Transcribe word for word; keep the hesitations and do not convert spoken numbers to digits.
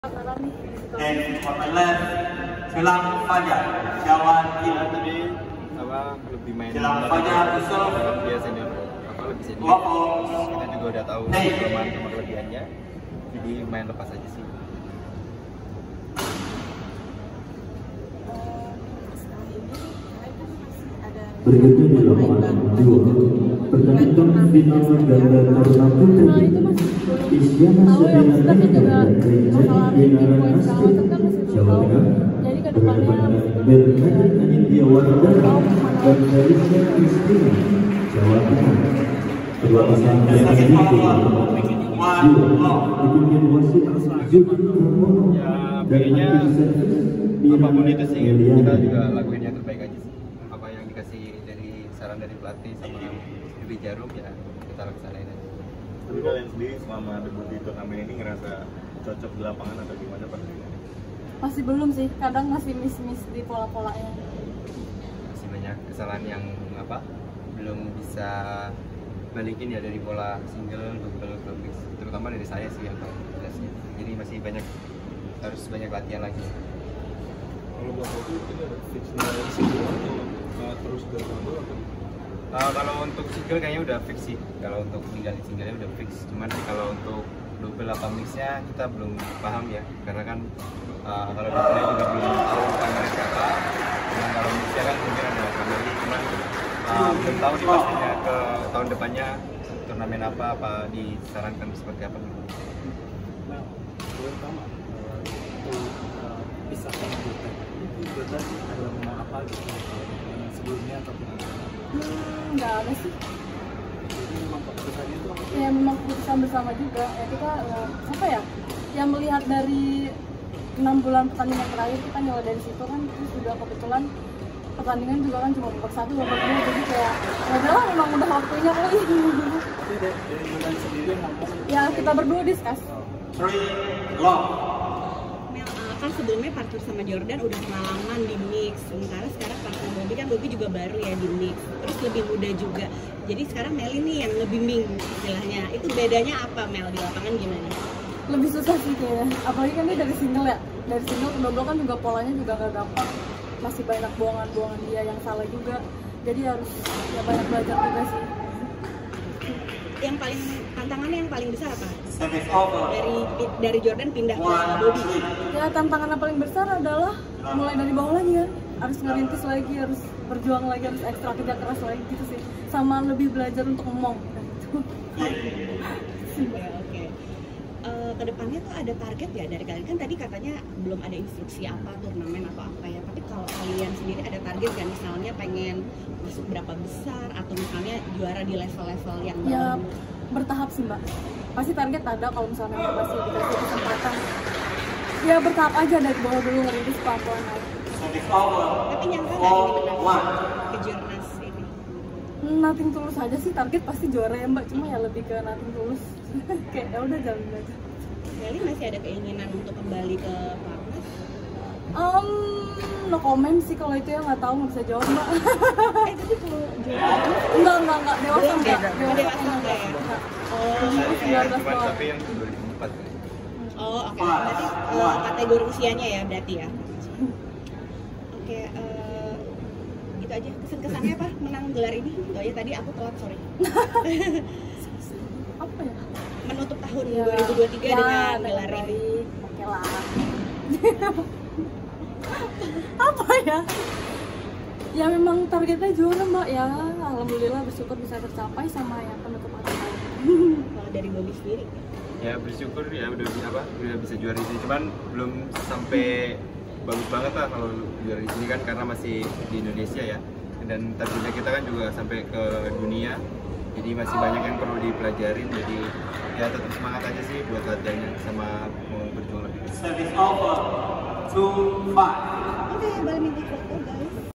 And on my left, Silang Fajar, Jawa Timur. Tadi apa lebih main Silang Fajar Yusuf, dia senior apa lebih senior. Loko. Kita juga udah tahu Hey. kelemahan sama kelebihannya. Jadi main lepas aja sih. Berikutnya di lapangan dua, pertandingan final ganda taruna putri Isyana Sedena dan Rijani Denara Asri, Jawa Tengah, berhadapan dengan Bernadette Anindya Wardana dan Larissa Kristina, Jawa Tengah. Kedua pasangan yang tadi dua dipimpin wasit Zuki Pramono Ya, dan kayaknya hakim servis apapun itu sih kita Meliana. juga lakuin yang terbaik aja sih. Apa yang dikasih dari saran dari pelatih sama Dewi Jarum ya kita laksanain aja. Tapi kalian sendiri selama debut di turnamen ini ngerasa cocok di lapangan atau gimana Pak? Masih belum sih, kadang masih miss-miss di pola-polanya. Masih banyak kesalahan yang apa belum bisa balikin ya dari pola single, double, ke mix, terutama dari saya sih yang paling jelas ya. Jadi masih banyak harus banyak latihan lagi. Kalau buat waktu itu ada fix nilai single atau uh, terus dari double atau? Uh, kalau untuk single kayaknya udah fix sih. Kalau untuk ninggalin singlenya udah fix. Cuman kalau untuk double apa mixnya kita belum paham ya, karena kan uh, kalau double juga belum tahu kamera siapa. Dan kalau mixnya kan mungkin ada kamera, cuman uh, belum tahu nih pastinya ke tahun depannya turnamen apa apa disarankan seperti apa. Nah, yang pertama untuk pisahkan Jordan itu Jordan ada mau apa gitu dengan sebelumnya ataupun Hmm, nggak ada sih. jadi memang keputusannya itu apa? Ya memang keputusan bersama juga. Ya kita eh, apa ya? Yang melihat dari enam bulan pertandingan terakhir kita nilai dari situ kan, terus juga kebetulan pertandingan juga kan cuma babak satu, babak dua, jadi kayak ya udahlah memang udah waktunya kali. Tapi dari, dari Jordan sendiri yang ngomong Ya kita berdua discuss. Three, lock. Mel, uh, kan sebelumnya partner sama Jordan udah pengalaman di mix, sementara sekarang partner Bobby kan Bobby juga baru ya di mix, terus lebih muda juga. Jadi sekarang Mel ini yang lebih ming istilahnya. Itu bedanya apa Mel di lapangan gimana? Lebih susah sih kayaknya. Apalagi kan dia dari single ya. Dari single ke double kan juga polanya juga gak gampang. Masih banyak buangan-buangan dia yang salah juga. Jadi harus ya banyak belajar juga sih. Yang paling tantangannya yang paling besar apa? Service over. Dari dari Jordan pindah ke One, Bobby. three. Ya tantangan yang paling besar adalah mulai dari bawah lagi kan. Harus ngerintis lagi, harus berjuang lagi, harus ekstra kerja keras lagi gitu sih. Sama lebih belajar untuk ngomong. Oke, oke. Eh, kedepannya tuh ada target ya dari kalian? Kan tadi katanya belum ada instruksi apa turnamen atau apa ya. Tapi kalau kalian sendiri ada target kan, misalnya pengen masuk berapa besar atau misalnya juara di level-level yang Ya baru? bertahap sih mbak. Pasti target ada kalau misalnya masih dikasih kesempatan. Ya bertahap aja dari bawah dulu ngerintis pelan-pelan aja. Service over. Tapi nyangka nggak ini Four, benar one. ke Jurnas ini? Nothing tulus aja sih, target pasti juara ya mbak, cuma ya lebih ke nothing tulus. Kayak ya udah jalanin aja. Meli masih ada keinginan untuk kembali ke Platnas? Um, no comment sih kalau itu ya, nggak tahu, nggak bisa jawab mbak. Eh tapi kalau juara Enggak, enggak, enggak, dewasa belum enggak, ya? dewasa Dewasa enggak, enggak ya? enggak. Oh, Umur sembilan belas Cuman doang. tapi yang dua ribu empat kan. oh oke. Berarti eh, kategori usianya ya berarti ya? Oke, eh, gitu aja. Kesan-kesannya apa menang gelar ini? Oh ya tadi aku telat, sorry. Apa ya? Menutup tahun Ya, dua ribu dua puluh tiga ya, dengan gelar ini. baik. Oke lah. Apa ya? Ya memang targetnya juara mbak ya. Alhamdulillah bersyukur bisa tercapai sama yang penutup hati. Kalau dari Bobby sendiri? Ya bersyukur ya udah apa udah bisa juara di sini, cuman belum sampai bagus banget lah kalau juara di sini kan karena masih di Indonesia ya, dan targetnya kita kan juga sampai ke dunia, jadi masih banyak yang perlu dipelajarin. Jadi ya tetap semangat aja sih buat latihannya sama mau berjuang lebih. Service over. Two, five. Oke, balik minta foto guys.